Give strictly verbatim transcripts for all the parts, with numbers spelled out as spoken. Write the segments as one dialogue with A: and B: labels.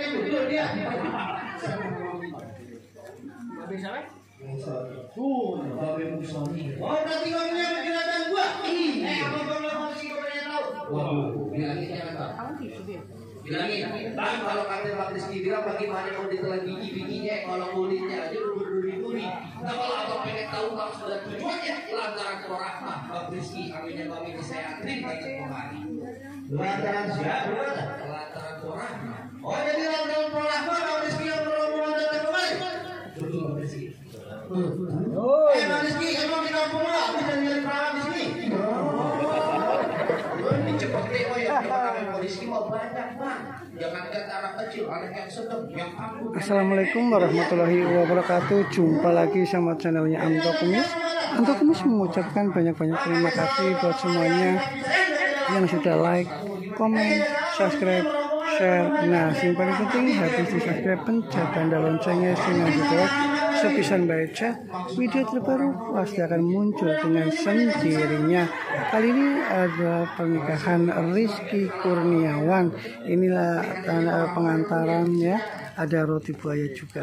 A: Tuh, babe Musoni. Oh, berarti kamu yang binatang gua? Iya. Eh, apa kamu mau sih kamu tahu? Waduh, bilangin jangan Bang. Bilangin, Bang, kalau kata Bang Rizky bilang bagaimana mau ditelan biji-bijinya, kalau kulitnya aja udah berduri-duri. Nah, kalau abang pengen tahu Bang sudah tujuannya, lantaran korahmah Bang Rizky, aminnya Bang ini saya antri banyak kemari. Lantaran siapa? Lantaran korahmah. Oh, jadi lantaran korahmah Bang Rizky yang berhubungan datang kemari? Betul Bang Rizky. Oh, eh Bang Rizky, emang di kampung lo bisa nyari perawan di sini? Ini cepet deh, oh ya, Bang Rizky mau banyak Bang. Jangan kata anak kecil, anak yang sedang, yang aku.
B: Assalamualaikum warahmatullahi wabarakatuh. Jumpa lagi sama channelnya Amto Kumis. Amto Kumis mengucapkan banyak-banyak terima kasih buat semuanya yang sudah like, komen, subscribe, share. Nah, yang paling penting habis di subscribe, pencet tanda loncengnya sehingga juga sepisan baca video terbaru pasti akan muncul dengan sendirinya. Kali ini ada pernikahan Rizky Kurniawan. Inilah tanda pengantarannya, ada roti buaya juga.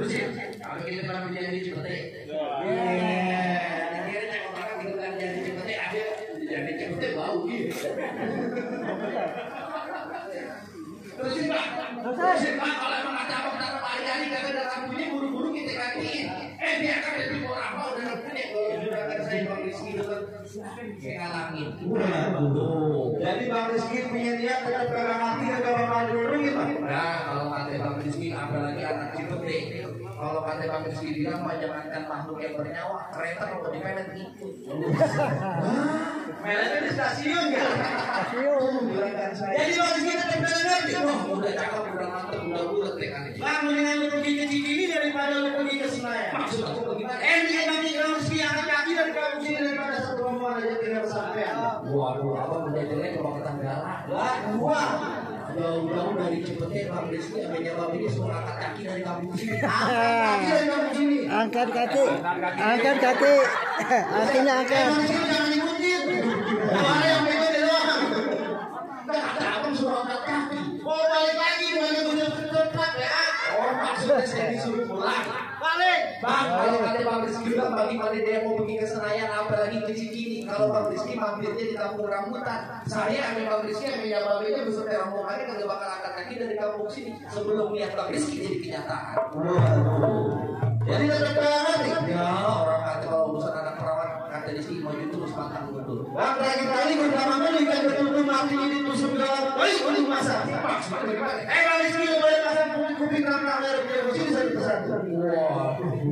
A: Eh biarkan lebih orang mau dan punya juragan saya Bang Rizky itu kan ngalangin. Jadi Bang Rizky punya niat tetap pegang hati dan gak bakal diurungin Bang. Nah kalau kata Bang Rizky apalagi anak Cipete, kalau kata Bang Rizky bilang jangankan makhluk yang bernyawa, kereta kalau dipelet itu. Meletnya di stasiun kan? Stasiun. Jadi Bang Rizky tetap pegang hati. Wah udah cakep, udah mantep, udah bulat deh kan. Bang mendingan lu pergi ke Cikini daripada lu pergi ke Senayan. Maksud aku bagaimana? Eh dia nanti kalau Rizky angkat kaki dari kamu sini daripada satu rombongan aja tidak kesampean. Waduh, abang udah jelek kalau ke Tanggala. Lah, gua jauh-jauh dari Cipete Bang Rizky ambilnya Bang ini suruh angkat kaki dari kampung sini. Angkat kaki dari kampung sini.
B: Angkat kaki, angkat kaki, artinya angkat.
A: Bang Rizky jangan ikutin. Ada yang ikutin doang. Kata abang suruh angkat kaki. Mau balik lagi, mana punya tempat ya? Oh, maksudnya saya disuruh pulang. Balik. Bang, kalau kata Bang Rizky bilang bagaimana dia mau pergi ke Senayan apalagi ke Cikini. Kalau Bang Rizky mampirnya di kampung rambutan. Saya sama Bang Rizky sama Nyababenya beserta rombongannya kagak bakal angkat kaki dari kampung sini sebelum lihat Bang Rizky jadi kenyataan. Jadi tetap banget nih. Ya, orang kata kalau urusan anak perawan kata Rizky maju terus pantang betul. Bang, terakhir-kali bersama kali kan betul-betul mati ini tusuk dalam baik untuk masa. Eh, Bang Rizky boleh pasang kuping rangka dari sini saya pesan. Wah.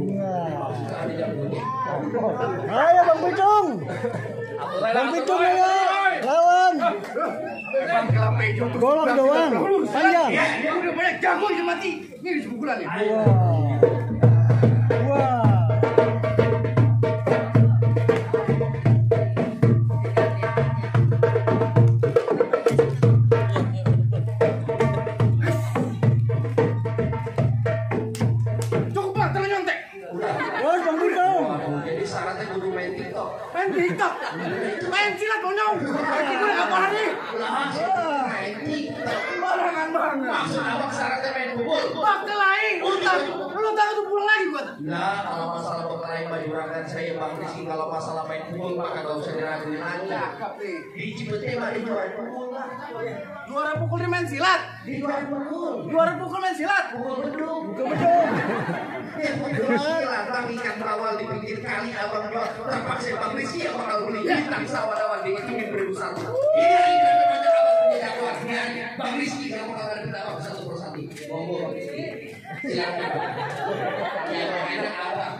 B: Ayo Bang Picung, Bang Picung ayo, lawan. Golok doang, panjang.
A: Ya udah banyak jago dia mati. Ini di sebulan ya.
B: Wah, wah.
A: Main TikTok, main silat bonyong. Itu apa lagi? Main TikTok, barangan banget. Maksud abang syaratnya main bubul. Bakal lain, utang. Lu tahu tuh pulang lagi gua. Nah, kalau masalah bakal lain mah juragan saya Bang Rizky. Kalau masalah main bubul mah kagak usah diraguin lagi. Di Cipete mah di juara pukul lah. Juara pukul di main silat. Di juara pukul. Juara pukul main silat. Pukul beduk. Pukul beduk. Silat bang ikan bawal di pinggir kali abang jual. Terpaksa Bang Rizky yang bakal beli bintang sawah-sawah di ingin beribu satu. Iya iya banyak abang punya jagoannya. Bang Rizky kamu bakal berdapat satu persatu. Monggo Bang Rizky. Silakan. Yang enak abang.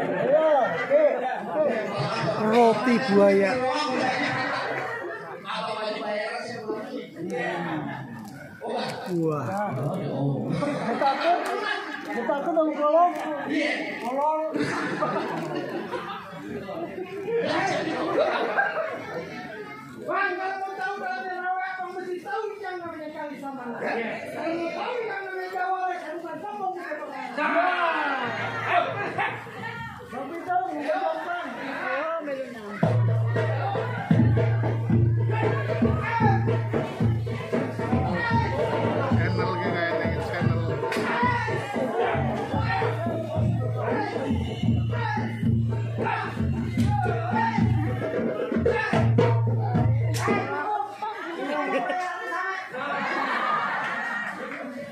B: Roti buaya.
A: Abang lagi bayaran sebelum
B: Wah. Takut, takut dong kolong. Kolong.
A: Bang, kalau mau tahu kalau ada rawat, kamu mesti tahu yang namanya kali sama lah. Kalau mau tahu yang namanya Jawa, saya bukan sombong. Tapi tahu, Bang. Oh, belum.
C: Channel kayak channel.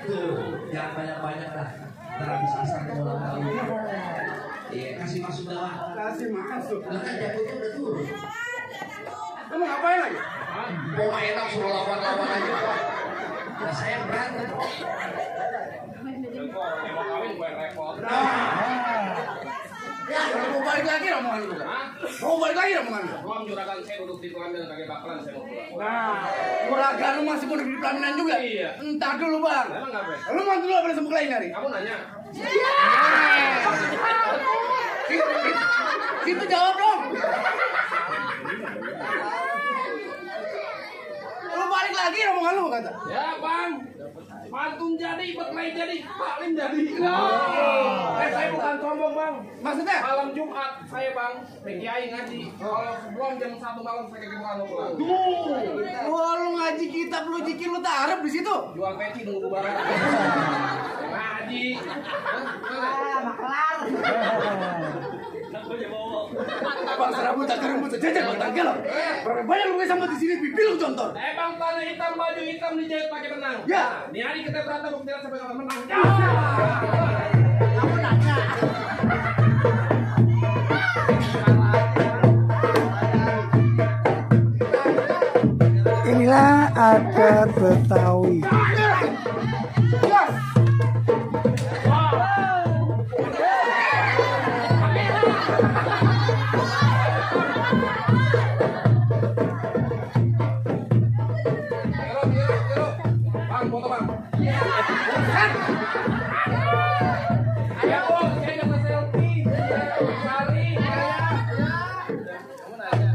C: Tuh, jangan banyak-banyak dah. Ntar habis asar ulang tahun. Iya, kasih masuk dah.
A: Kasih masuk.
C: Lah kan jatuhnya udah turun.
A: Kamu ngapain lagi?
C: Mau main enak suruh lawan-lawan aja. Nah, saya berantem.
A: Ya, mau balik lagi rombongan lu. Mau balik lagi rombongan lu.
D: Ruang juragan saya duduk di pelaminan kakek bakalan saya mau pulang.
A: Nah, juragan lu masih mau di pelaminan juga?
D: Iya.
A: Entar dulu bang.
D: Emang ngapain?
A: Lu mau dulu apa sembuk lain hari?
D: Kamu nanya.
A: Situ jawab dong. Lu balik lagi rombongan lu kata?
D: Ya bang, pantun jadi, petlai jadi, taklim jadi.
A: Oh.
D: Eh saya bukan sombong bang.
A: Maksudnya?
D: Malam Jumat saya bang, P K I ngaji. Kalau sebelum jam satu malam saya ke Pulau pulang.
A: Duh, wah lu ngaji kitab lu jikin lu taruh di situ.
D: Jual peci nunggu bubaran. Ngaji.
A: Bang serabut tak kerembut sejajar bang tanggal. Berapa banyak lu sama di sini pipi lu contoh.
D: Eh bang, tanah hitam, baju hitam dijahit pakai benang.
A: Ya.
D: Nah, nih hari kita berantem buktikan sampai kapan menang. Ya.
A: Kamu nanya.
B: Inilah adat Betawi.
D: Bang, foto bang. Ayo bang, saya nggak selfie. Lari, kamu nanya.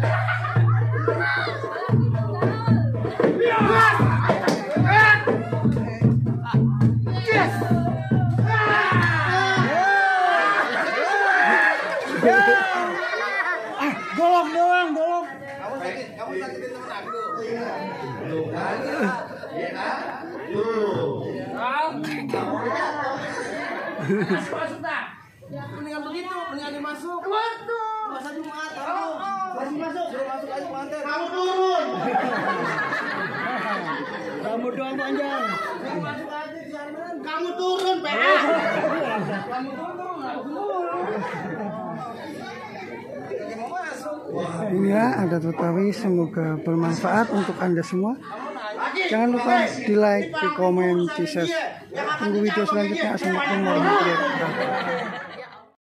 B: Golok doang, golok.
C: Kamu sakit, kamu sakitin temen aku. Tuh kan? Iya kan? Tuh.
A: Masuk masuk dah. Mendingan begitu, mendingan dimasuk. Waduh. Masa Jumat, taruh. Masuk masuk. Suruh masuk aja mantan. Kamu turun.
B: Kamu doang panjang.
A: Kamu masuk aja di sana. Kamu turun, P A. Kamu turun, aku turun.
B: Inilah adat Betawi, semoga bermanfaat untuk Anda semua. Jangan lupa di like, di komen, di share. Tunggu video selanjutnya. Assalamualaikum warahmatullahi wabarakatuh.